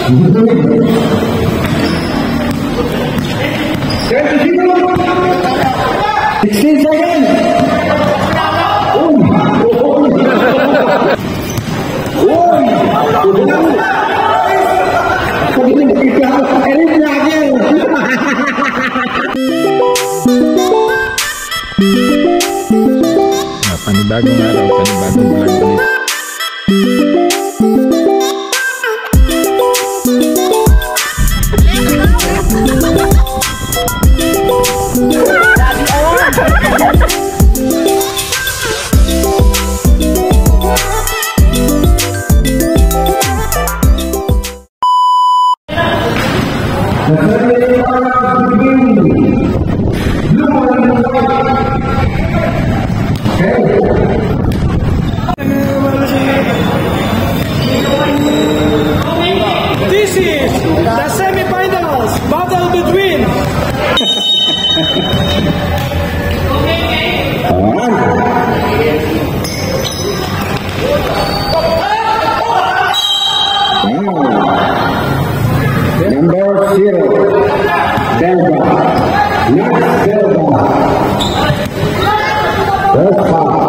Panibagong araw, panibagong vlog ulit. This is the semi-finals battle between number 0, Delta, next Delta, first half.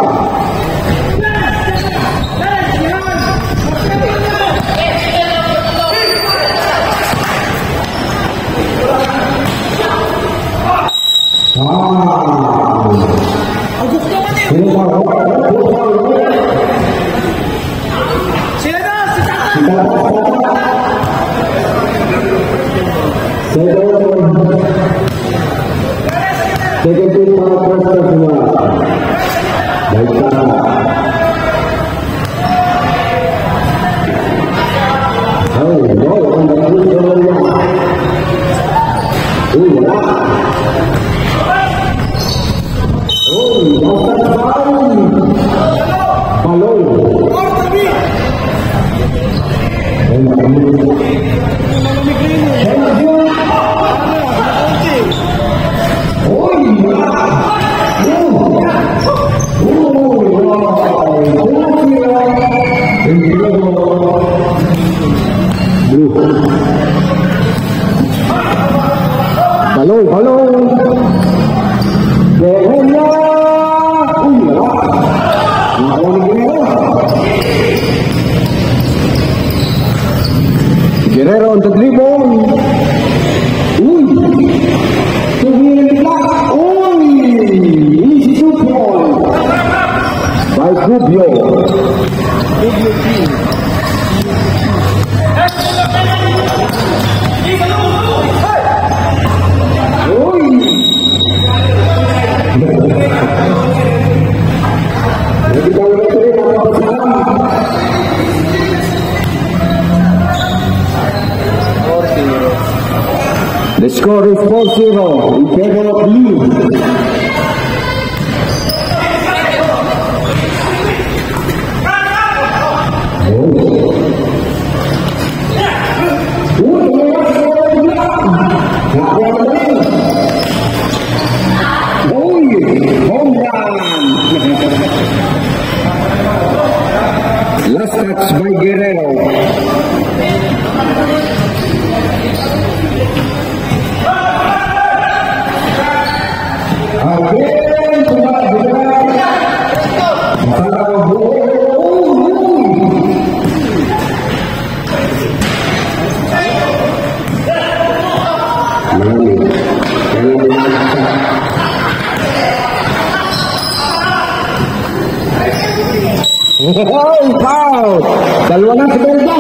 Guerrero on the dribble. Easy shoot ball by Rubio. The score is 4-0 in favor of Blue. Last touch by Guerrero. Foul! Dalawa na si Delta.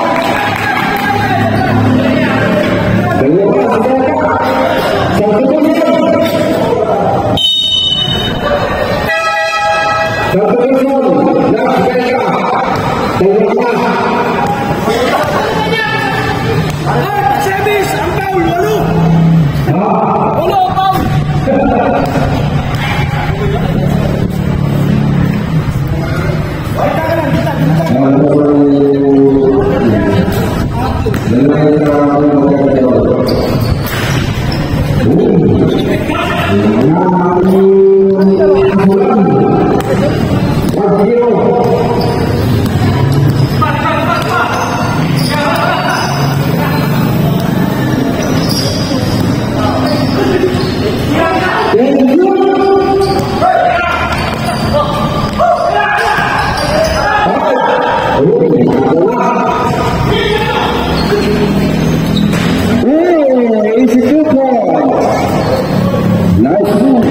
Sebis, ang foul, walo. Easy 2 points. Nice move.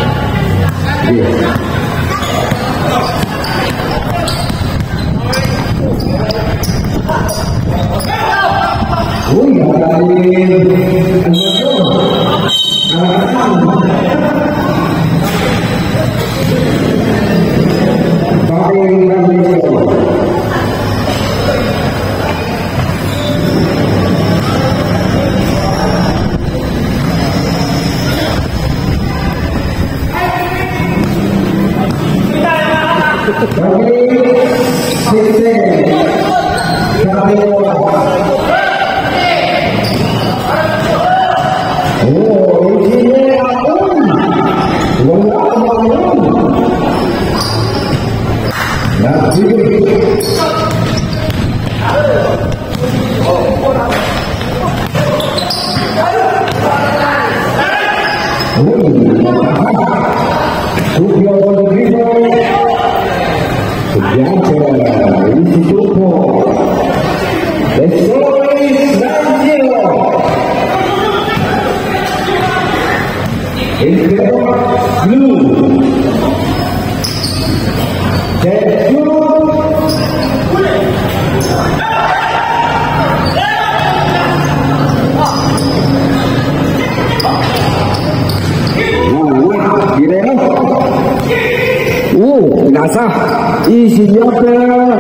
Nasa isinya ke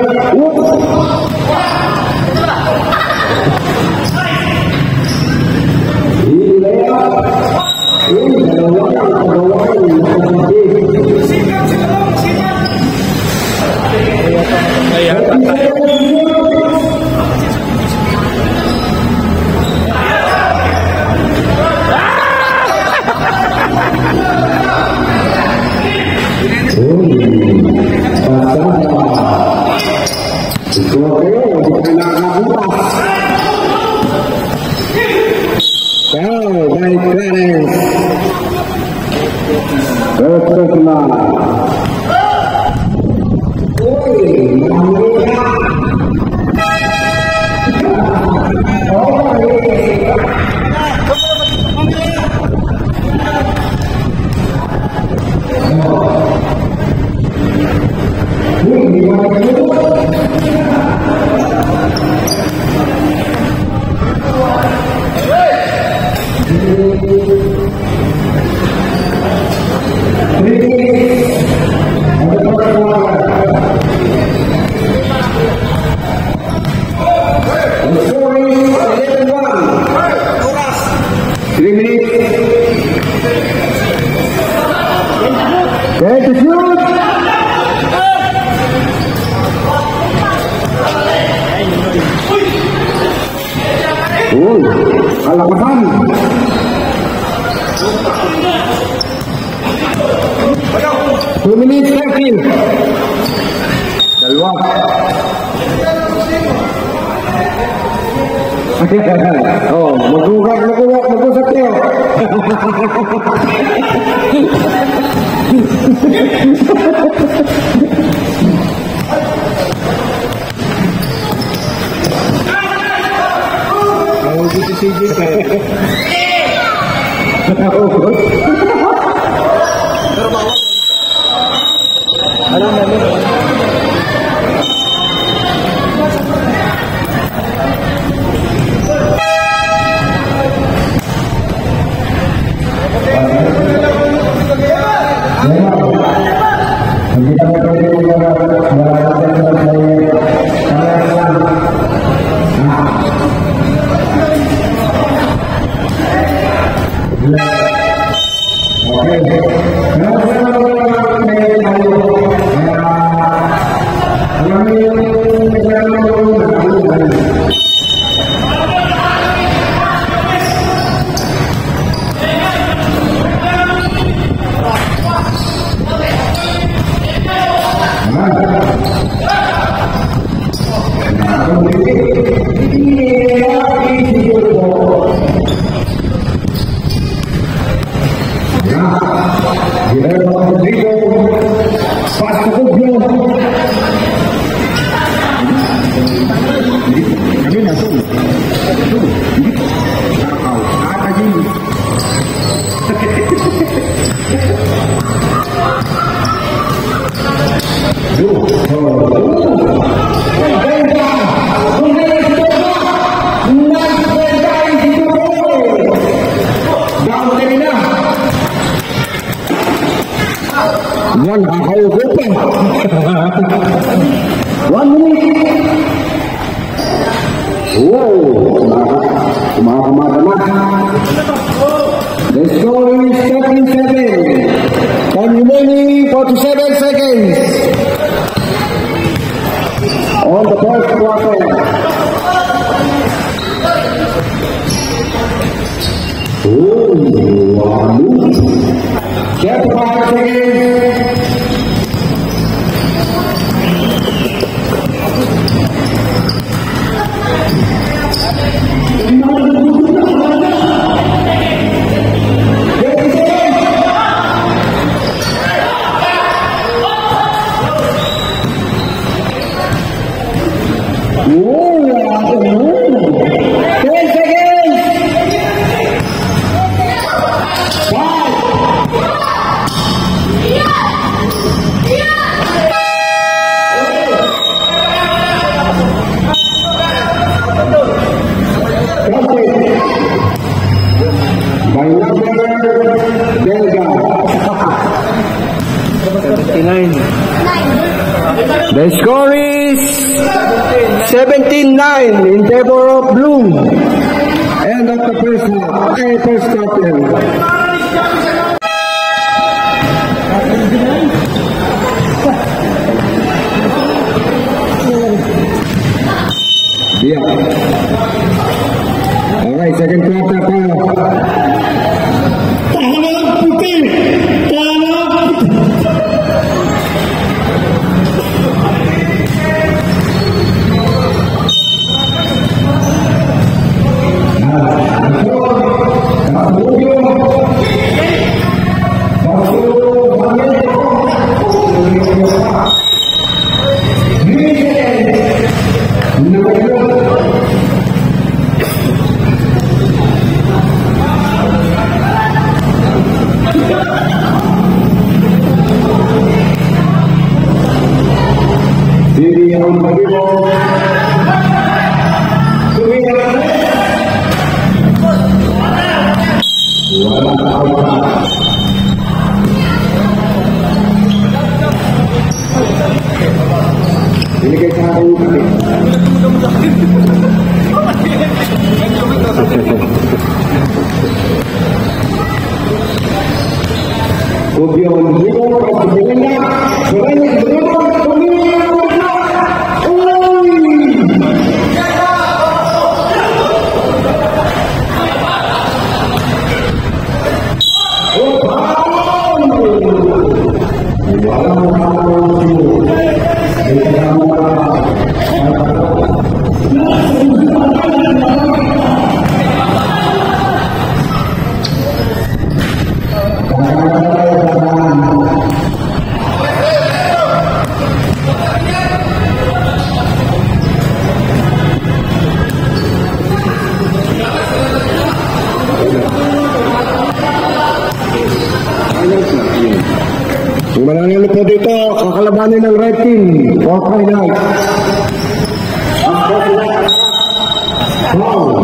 Alasan 2 minutes 13 dalawa oh magugak kayo dito si CJ kayo. Alam namin. Wow! Kumakamada na. The score is 37. Time remaining 47 seconds. On the first quarter. Oh, wow. 35 seconds. The score is 17-9 in favor of Blue. End of the first half. First quarter. Yeah. All right, second quarter pa. Yung mananalo po dito, kakalabanin ng red team. 4-5. Wow!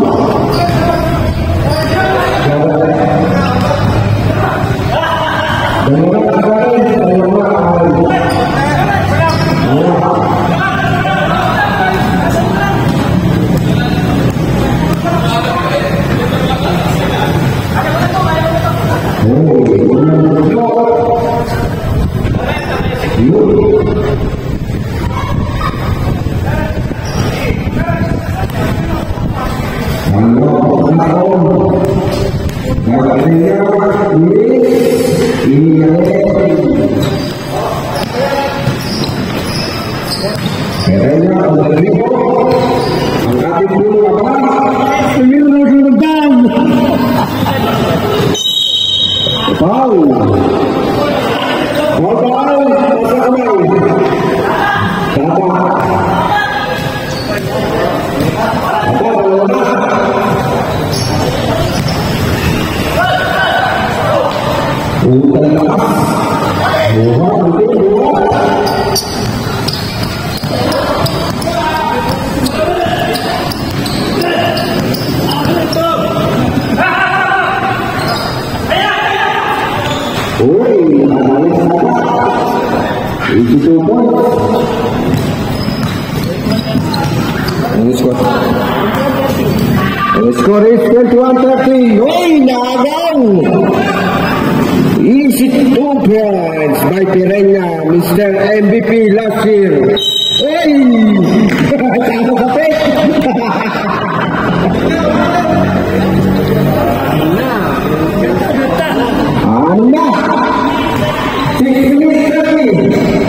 Ini squad. Score is 21-30. Uy, naagaw! Easy 2 points by Pirena, Mr. MVP last year. Uy! Tama kapit! Ano na? 6 minutes 30.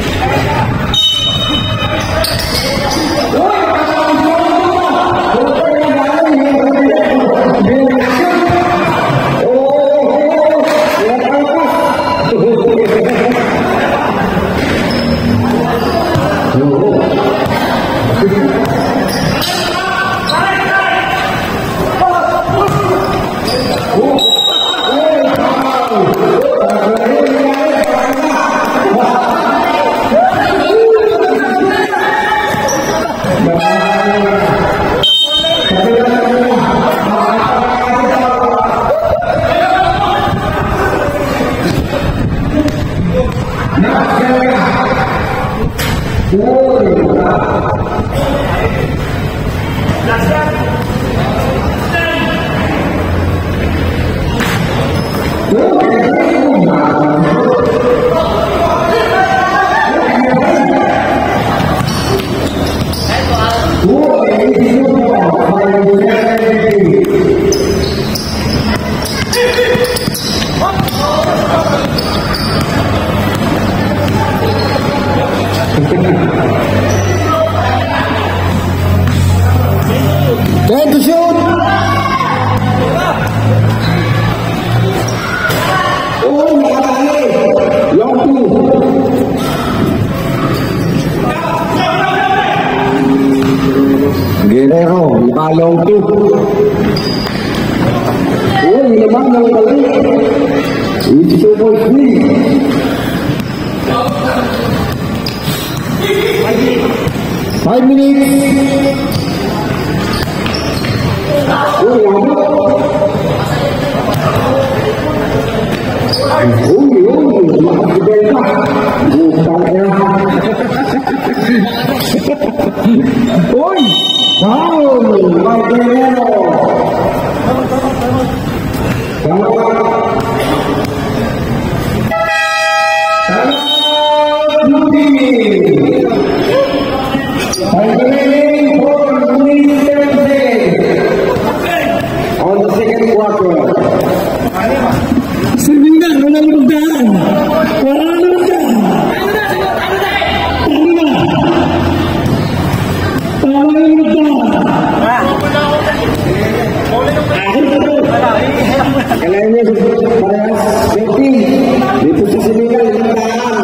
Time to shoot! Oh, nakakali! Long two! Guerrero, long two! Oh, yun naman ang kali! It's 2 points lead! 5 minutes! Uy! Foul! By Guerrero! On the second quarter. Servingan, walang lumagdaan. Walang lumagdaan. Tama na. Tama yung lumagdaan. Kailangan niya parehas 13. Dito sa Servingan, lumagdaan.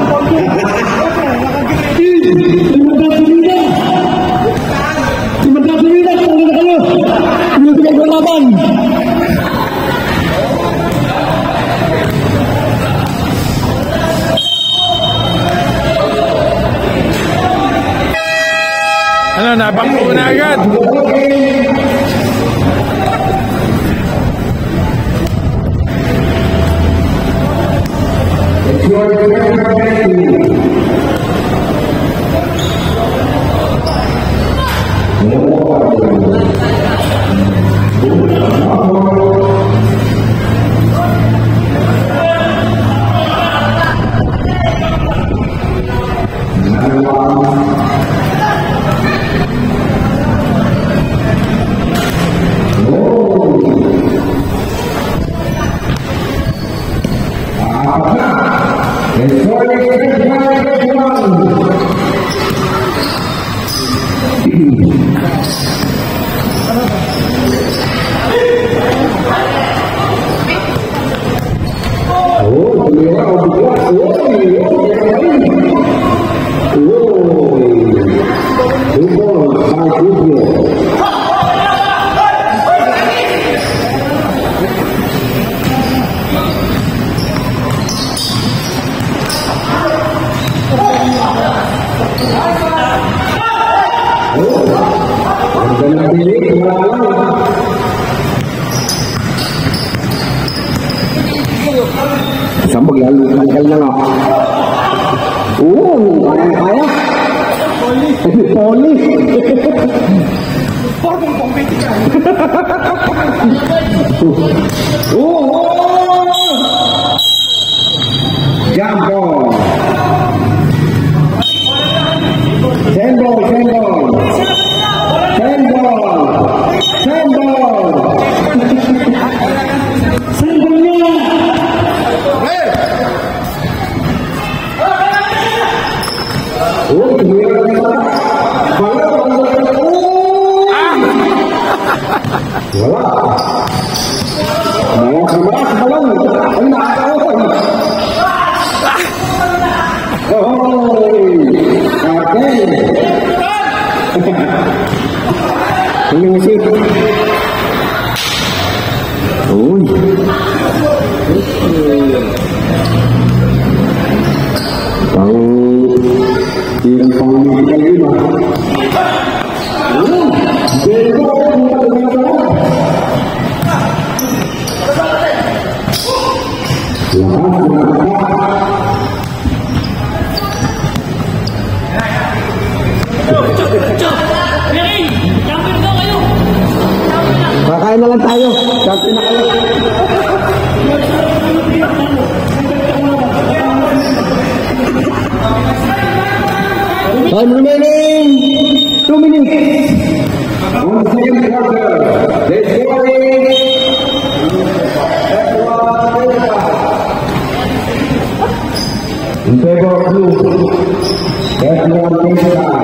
Lumagdaan Servingan. Lumagdaan Servingan. Tama na kayo. Lumagdaan ko laban. Ano, nabangko na agad. Isang maglalutanggal na nga. Oo, kaya-kaya. Poli. Jump ball. Send ball. Kakain na lang tayo. Kakain na kayo. Time remaining 2 minutes. On the second quarter. Let's go. In favor of blue. That's one thing.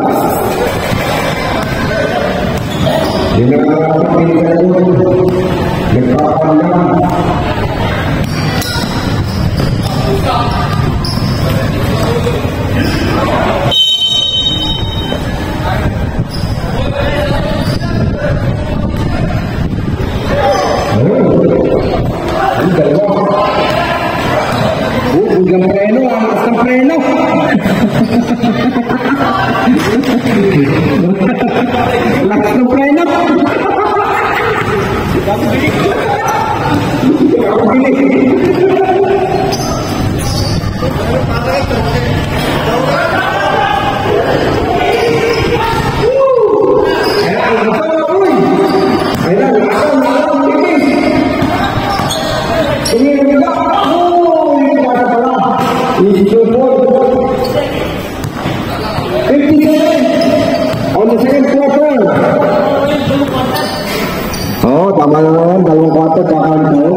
Tama na naman, dalawang kwarto, kakaan tayo.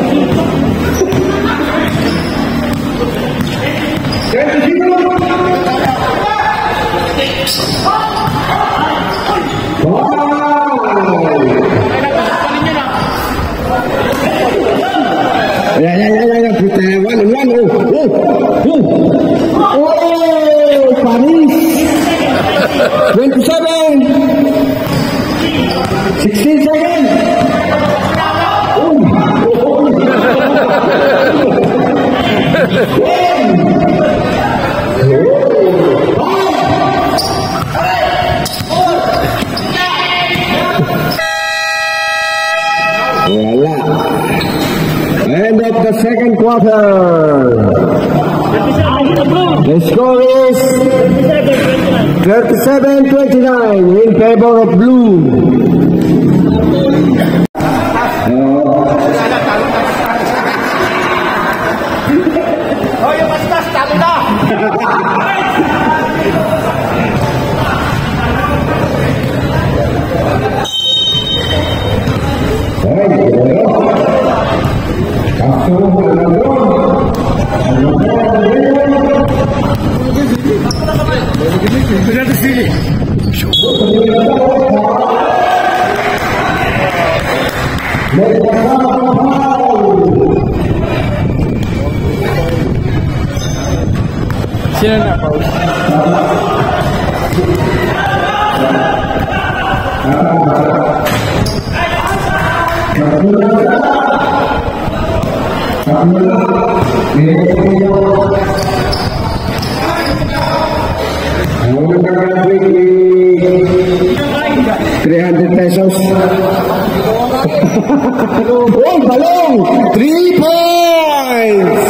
Ayan, kita 1-1, Paris, 27, 16 seconds. Voila. End of the second quarter. The score is 37-29 in favor of blue. Sino na pause? $300. Oh, balong! 3 points!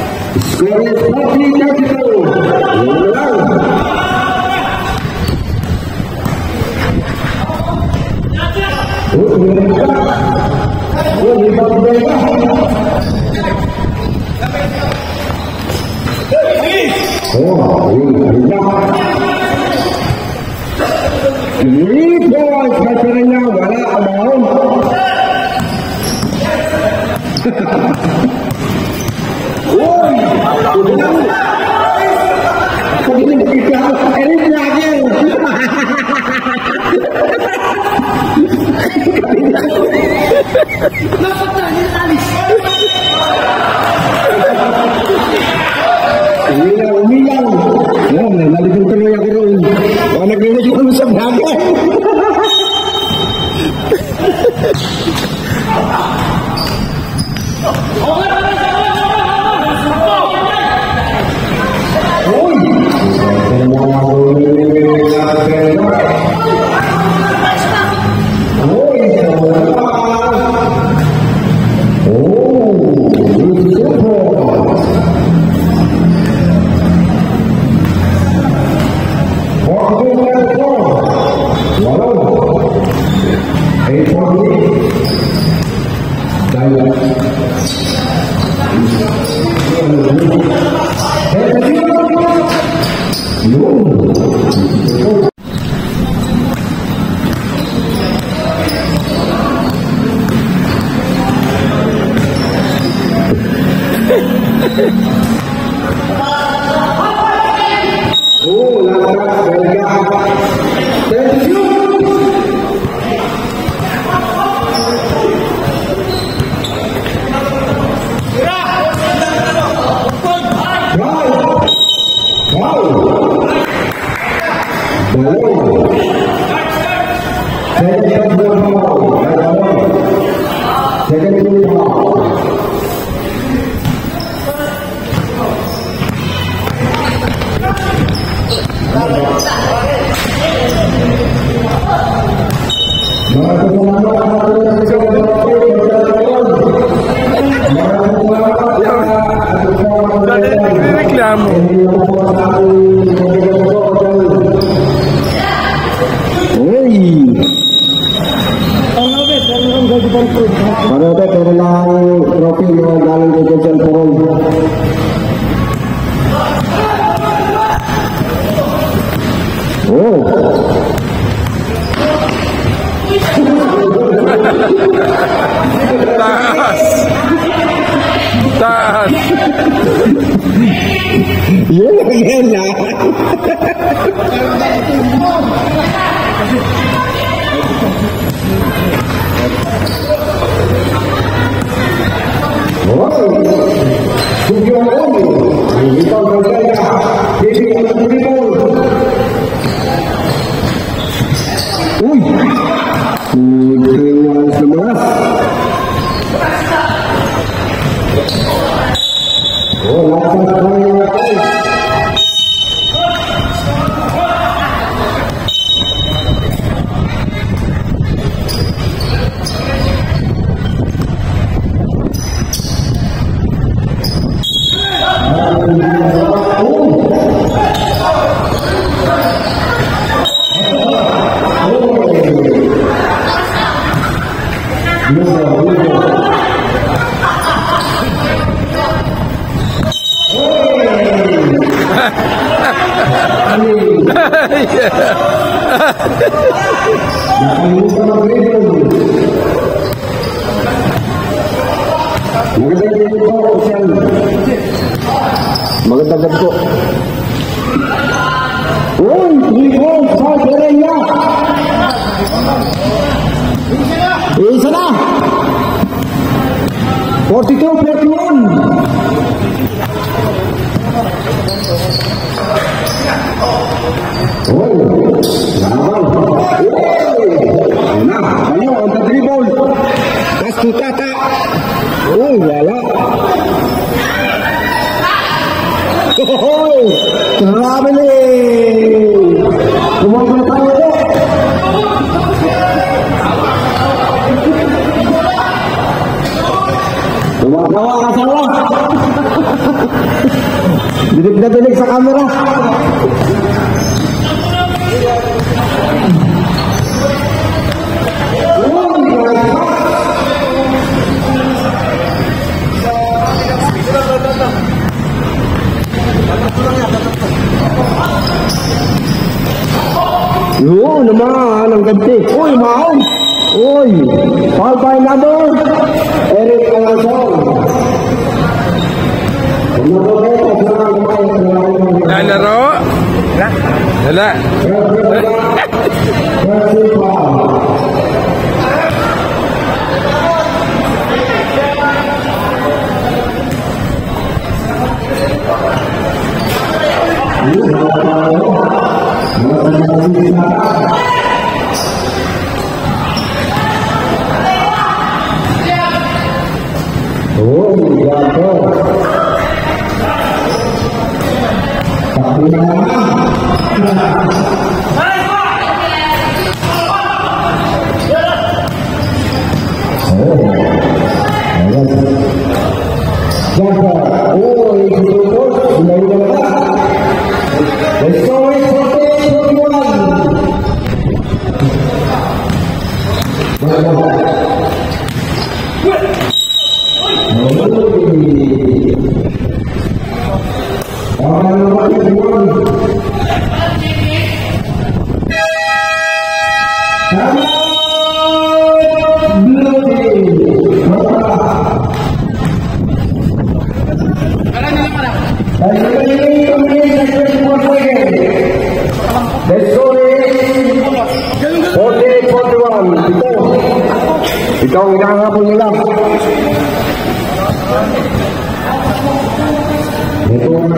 Score is 40-32. sa vlogger. Reklamo. Para pero lang trophy mo galing ko sa Porong. Oh. Taas. Taas. Yan na. Uy, sebelas. Oh, magandang po. Uy, 3 goals sa Pereira. Isa na. 42-41. Oh, laban. Nah, ayo untuk dribble. Tas tutata. Oh, wala. Oh, grabe ni. Kumawala tayo deh. Kumawala ka salah. Dinig na dinig sa kamera. Yun naman, ang ganti. Uy, maon. Uy, foul by number Eric Alonso. Lalaro? Wala. Oh, jatuh. Oh, itu terus sudah the story for 41. Ikaw ang hinahabol nila. Ito ang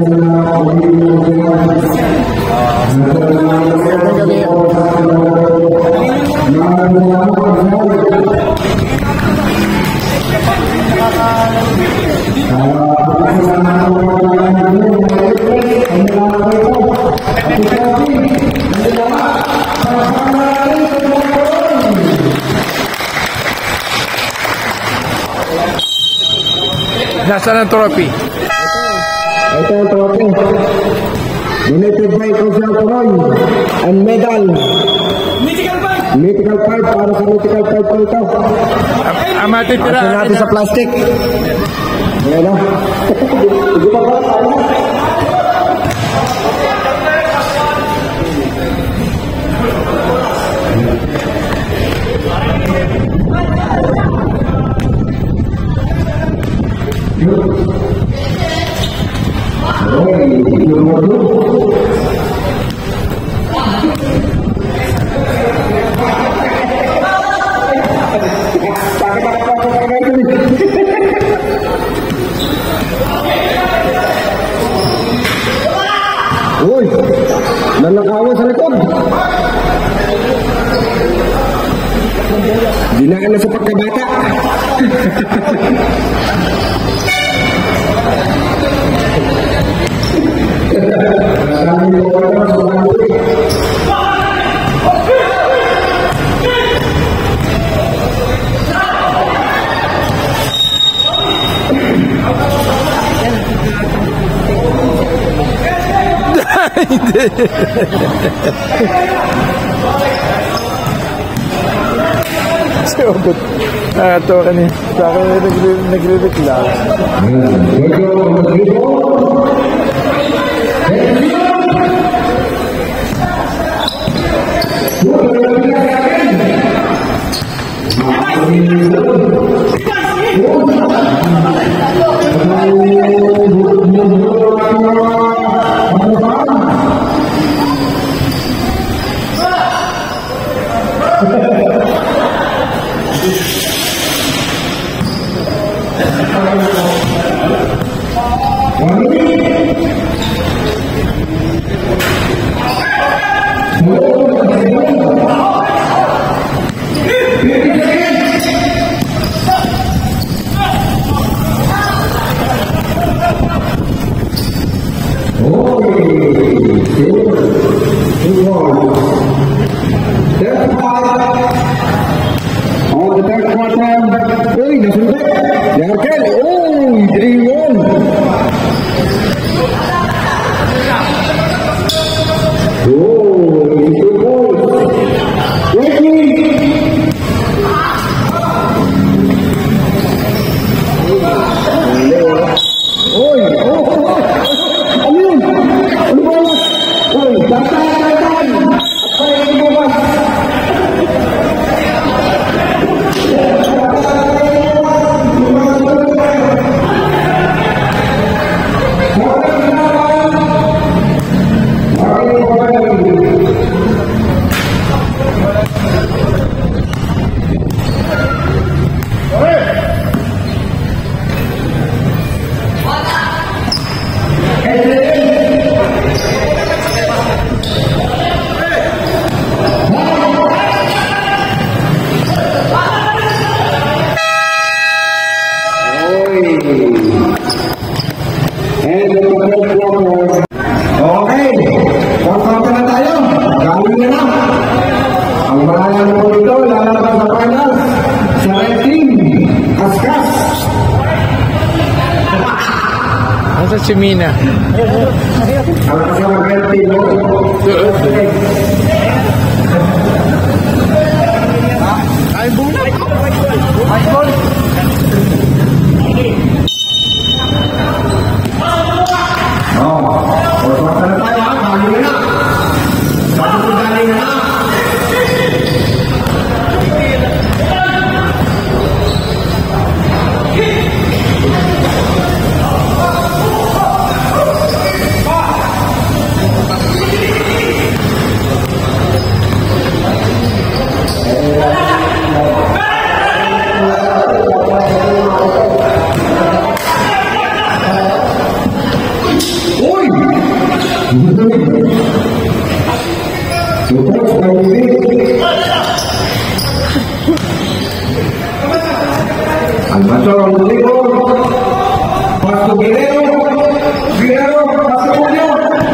nasaan ang trophy? Ito ang trophy. Donated by Council Coron and medal. Mythical 5 para sa Mythical 5 po ito. Ang matitira natin sa plastic. Ayan na. Hindi pa ba? Uy, nanakawan sa likod. Dinaan na sa pagkabata. Si Obot. Nakatawa ka niya. Sa akin nagre-reklamo. Oh, Panalo po ito, lalabas sa finals. Sa red team, Askas. Nasa si Mina? Ang kasama red team, Ay, buna. Basta na tayo ha, galing na. Bago po galing na. Almasor, Libor, Pasto Guerrero, Pasto Julio,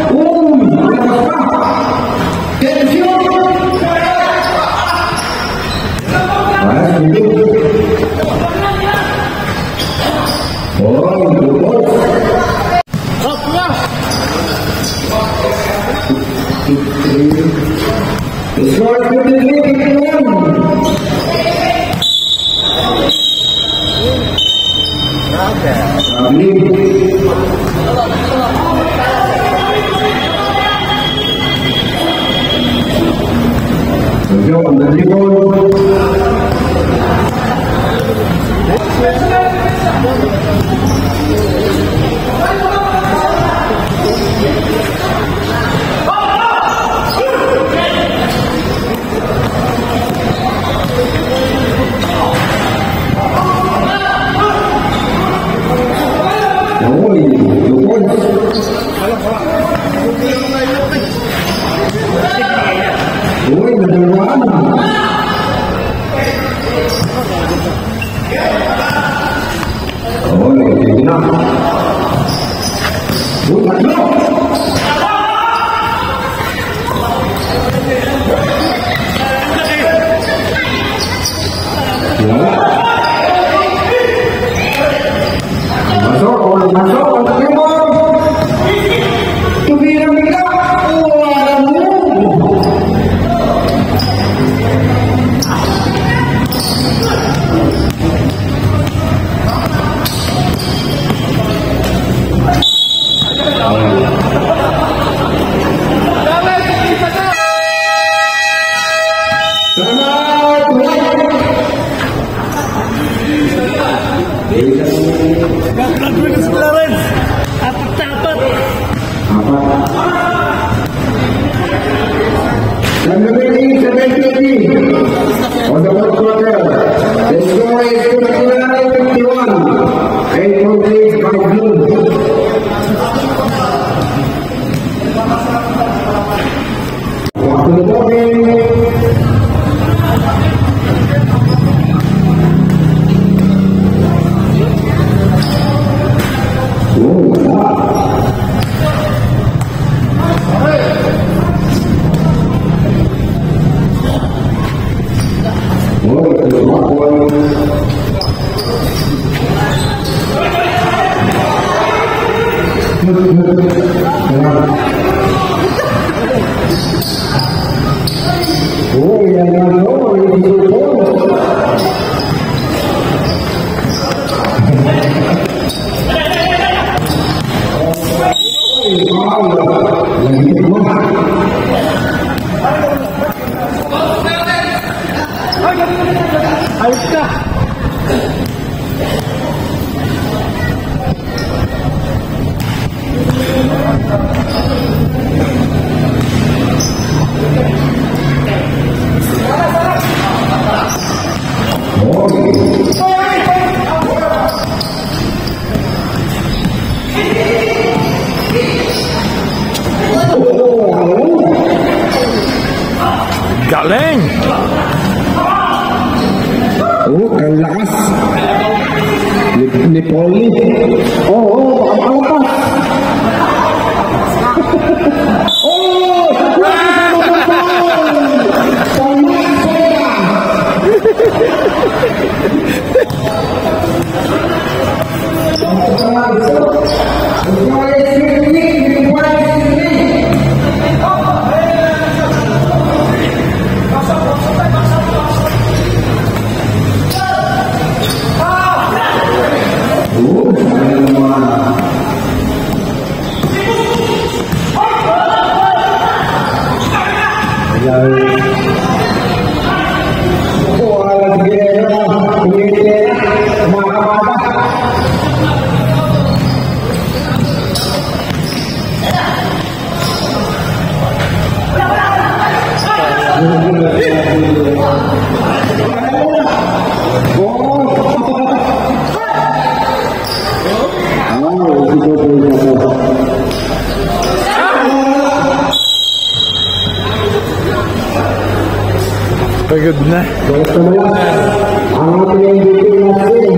tensión, Galing! Ang lakas ni Polly. Pagod na. Basta mo lang. Ang ating MVP natin.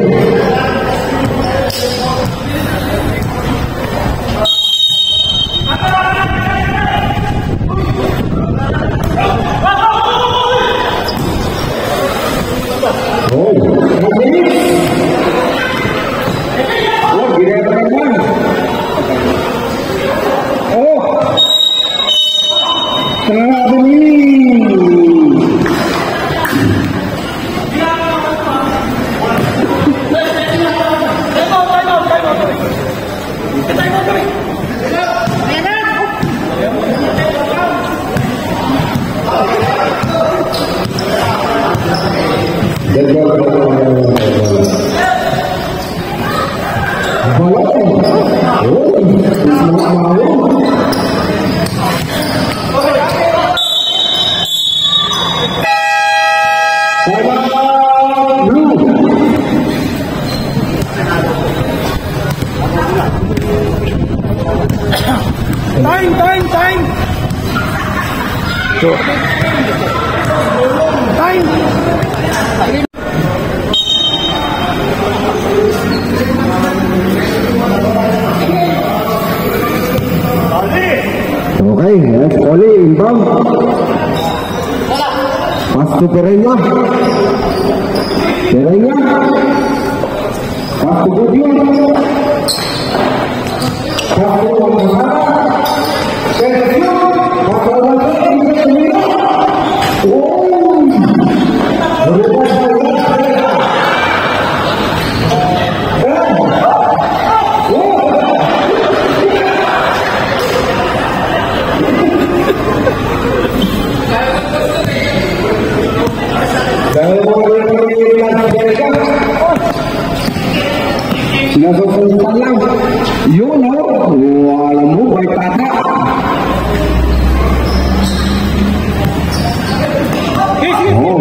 Time! So, Time! Okay, that's Oli, inbound. Pass to Pereña. Pass to Gudyon. Pass to Wangkasara. Sinasukulutan lang. Yun o. Alam mo, may tata. Oh.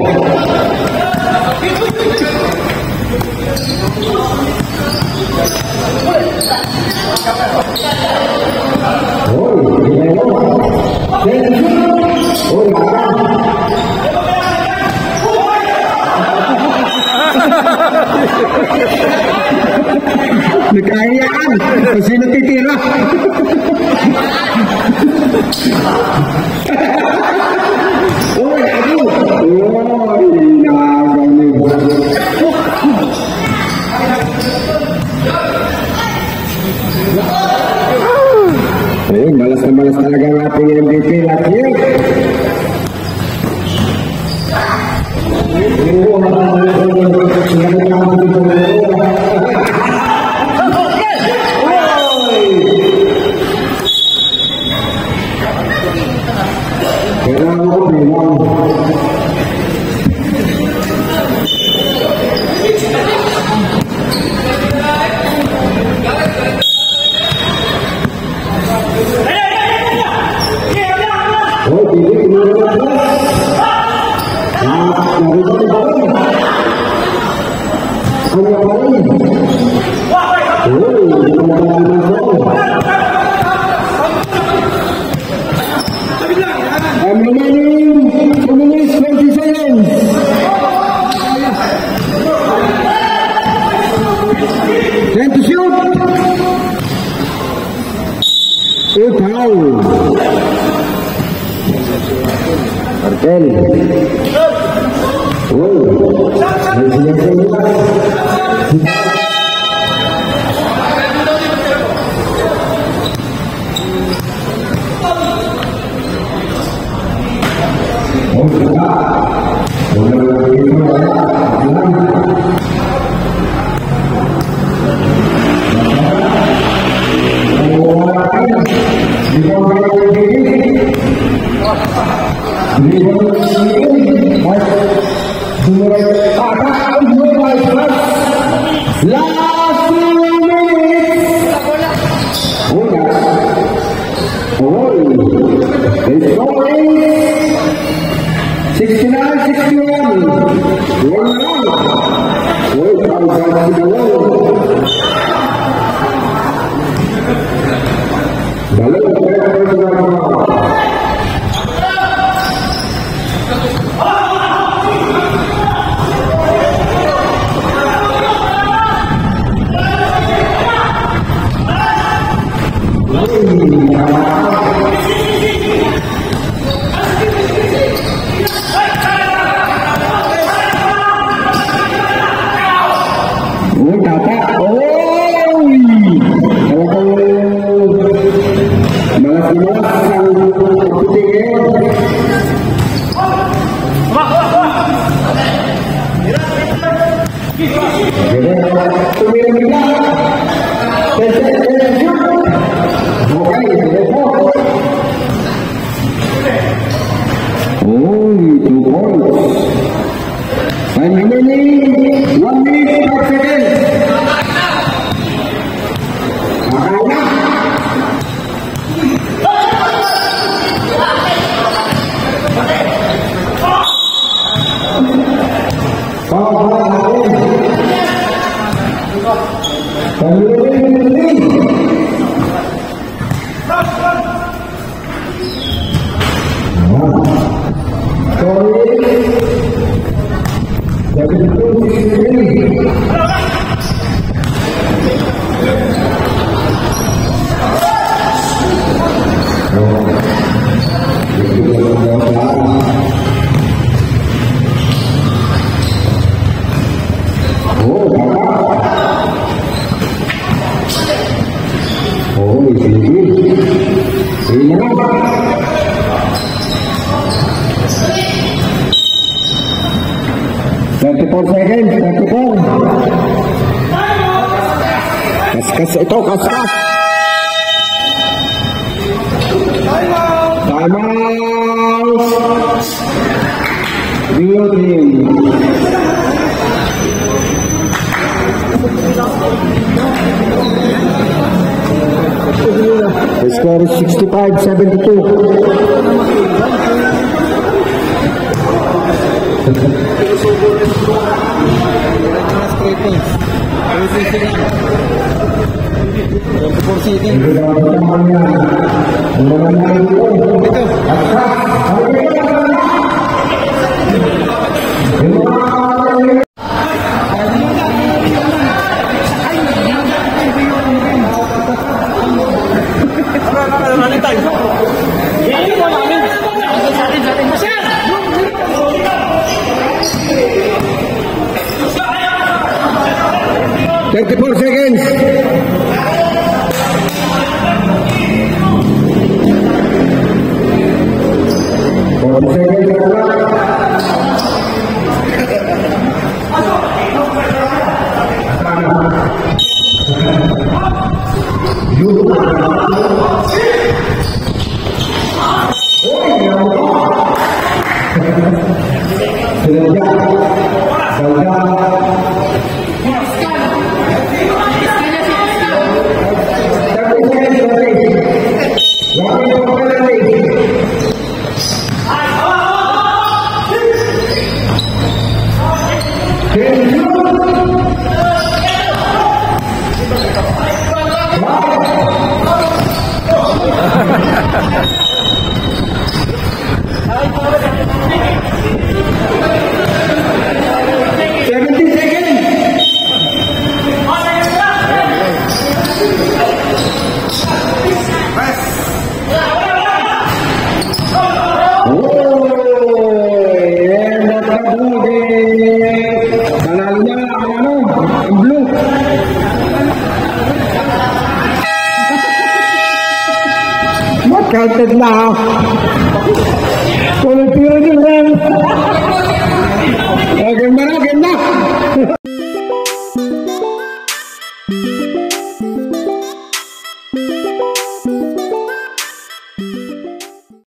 Nagkahiyaan. Kasi natitira. Uy, ako. Uy, nagaw niyo. Ayun, malas na malas talaga ang ating MVP last year. I'm remaining 2 minutes 20 seconds. Time to shoot. A foul. Martel. Last 2 minutes. It's going 69-61. One round. Wait, I'm going to the wall. 2 points. And remaining 1 minute 5 seconds. Kaskas ito, kaskas. Time out. Beauty. The score is 65-72. Counted now.